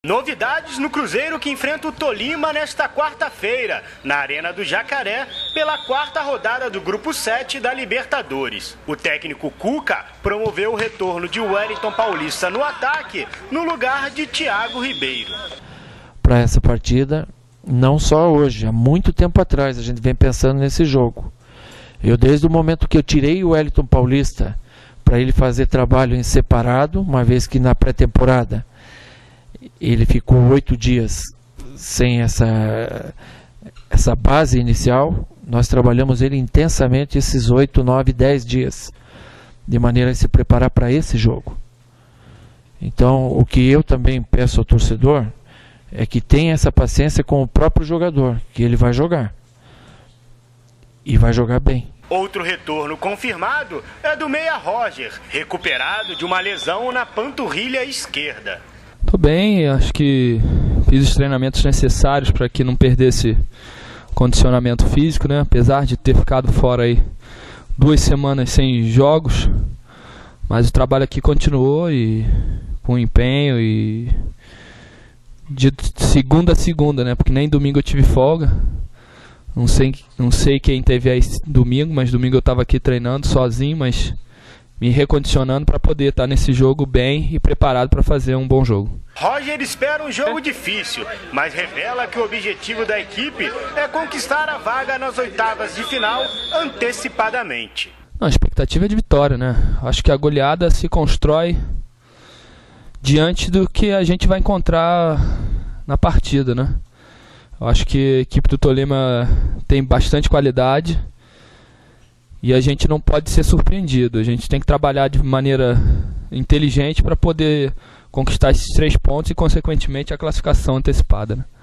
Novidades no Cruzeiro que enfrenta o Tolima nesta quarta-feira, na Arena do Jacaré, pela quarta rodada do Grupo 7 da Libertadores. O técnico Cuca promoveu o retorno de Wellington Paulista no ataque, no lugar de Thiago Ribeiro. Para essa partida, não só hoje, há muito tempo atrás a gente vem pensando nesse jogo. Eu, desde o momento que eu tirei o Wellington Paulista para ele fazer trabalho em separado, uma vez que na pré-temporada ele ficou 8 dias sem essa base inicial, nós trabalhamos ele intensamente esses 8, 9, 10 dias, de maneira a se preparar para esse jogo. Então, o que eu também peço ao torcedor é que tenha essa paciência com o próprio jogador, que ele vai jogar. E vai jogar bem. Outro retorno confirmado é do meia Roger, recuperado de uma lesão na panturrilha esquerda. Tô bem, acho que fiz os treinamentos necessários para que não perdesse condicionamento físico, né? Apesar de ter ficado fora aí 2 semanas sem jogos, mas o trabalho aqui continuou e com empenho e de segunda a segunda, né? Porque nem domingo eu tive folga. Não sei quem teve aí domingo, mas domingo eu estava aqui treinando sozinho, mas me recondicionando para poder estar nesse jogo bem e preparado para fazer um bom jogo. Roger espera um jogo difícil, mas revela que o objetivo da equipe é conquistar a vaga nas oitavas de final antecipadamente. A expectativa é de vitória, né? Acho que a goleada se constrói diante do que a gente vai encontrar na partida, né? Eu acho que a equipe do Tolima tem bastante qualidade e a gente não pode ser surpreendido. A gente tem que trabalhar de maneira inteligente para poder conquistar esses 3 pontos e, consequentemente, a classificação antecipada, né?